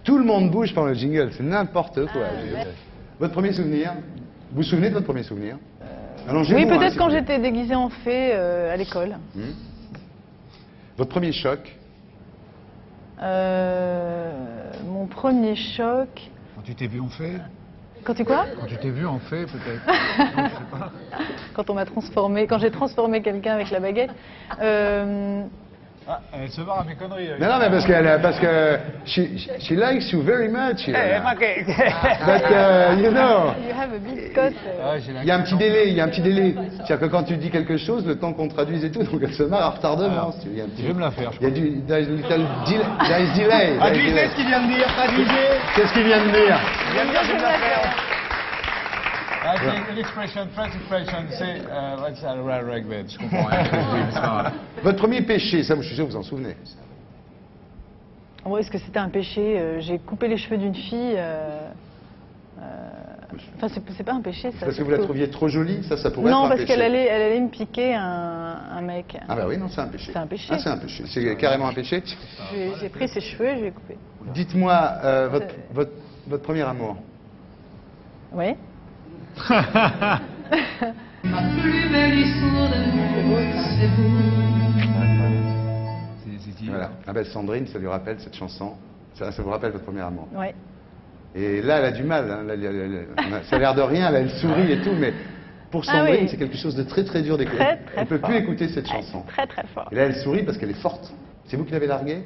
Tout le monde bouge pendant le jingle, c'est n'importe quoi. Votre premier souvenir? Vous vous souvenez de votre premier souvenir? Oui, peut-être quand j'étais déguisée en fée à l'école. Votre premier choc? Mon premier choc... Quand tu t'es vu en fée? Quand tu quoi? Quand tu t'es vu en fée, peut-être. Non, je sais pas. Quand on m'a transformé, quand j'ai transformé quelqu'un avec la baguette. Ah, elle se barre à mes conneries. Non, mais parce que she likes you very much. Ilana. Okay. But, you know, You have a big coat. il y a un petit délai, C'est-à-dire que quand tu dis quelque chose, le temps qu'on traduise et tout, donc elle se marre à retardement. Alors, je vais me la faire, je Il y a du there's delay. Traduisez ce qu'il vient de dire, traduisez. Qu'est-ce qu'il vient de dire? Il vient de dire, je vais me la faire. C'est une expression, French expression, c'est je comprends rien. Votre premier péché, ça, je suis sûr que vous en souvenez. Est-ce que c'était un péché? J'ai coupé les cheveux d'une fille. Enfin, c'est pas un péché, ça. Parce que vous la trouviez trop jolie, ça pourrait être un péché. Non, parce qu'elle allait me piquer un mec. Ah bah oui, non, c'est un péché. C'est un péché. Ah, c'est un péché. C'est carrément un péché. J'ai pris ses cheveux et je les ai coupés. Dites-moi, votre premier amour. Oui. Ma plus belle histoire d'amour, c'est vous. C'est qui? Voilà. Ah ben Sandrine, ça lui rappelle cette chanson. Ça vous rappelle votre premier amour. Oui. Et là, elle a du mal. Hein. Ça a l'air de rien, là, elle sourit et tout, mais pour Sandrine, oui. c'est quelque chose de très très dur d'écouter. Très, très Elle ne peut fort. plus écouter cette chanson. Très très fort. Et là, elle sourit parce qu'elle est forte. C'est vous qui l'avez larguée?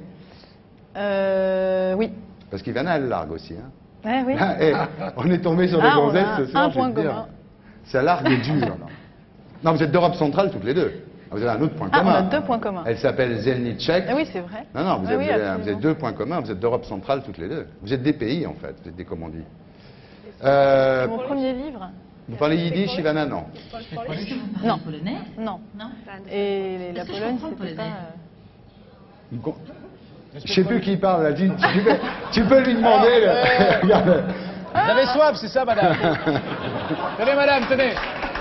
Oui. Parce qu'Ivana, elle largue aussi. Hein. Oui. Ah, et on est tombé sur des on a gonzesses ce soir, un je vais point te dire. commun. Ça largue dur. Non, vous êtes d'Europe centrale toutes les deux. Ah, vous avez un autre point Ah, commun. on a 2 points communs. Elle s'appelle Zelnicek. Ah oui, c'est vrai. Non, vous Ah oui, avez absolument. 2 points communs. Vous êtes d'Europe centrale toutes les deux. Vous êtes des pays, en fait. Vous êtes des, comment on dit. C'est mon premier livre. Vous parlez yiddish, Ivana? Non. Est-ce que vous parlez Non. polonais? Non. Non. Et la Est-ce que je Pologne, comprends le c'était pas... polonais Je sais plus qui parle. Là. Tu peux lui demander. Regarde. Vous avez soif, c'est ça, madame? Tenez, madame, tenez.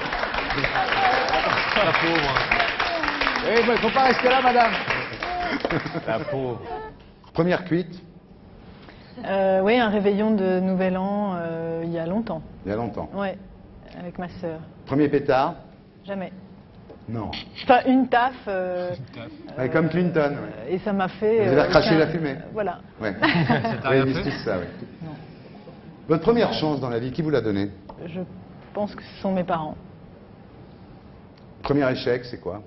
La pauvre. Eh, il ne faut pas rester là, madame. La pauvre. Première cuite, Oui, un réveillon de Nouvel An il y a longtemps. il y a longtemps. Ouais, avec ma sœur. Premier pétard? Jamais. Non. Enfin, une taf. Ouais, comme Clinton. Ouais. Et ça m'a fait... Vous avez recraché aucun- la fumée. Voilà. Ouais. t'a rien Ils disent fait tous ça, oui. Non. Votre première chance dans la vie, qui vous l'a donnée? Je pense que ce sont mes parents. Premier échec, c'est quoi?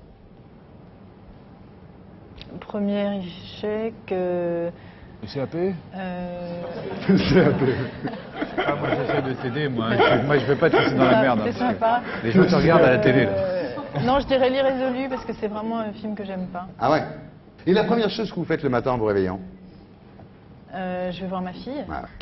Premier échec... Le CAP? C'est un peu... Ah, moi, j'essaie de t'aider, moi. Moi, je ne vais pas te laisser dans la merde. C'est hein, parce que sympa. les gens te regardent à la télé, là. Non, je dirais l'irrésolu parce que c'est vraiment un film que j'aime pas. Ah ouais. Et la première chose que vous faites le matin en vous réveillant? Je vais voir ma fille. Voilà.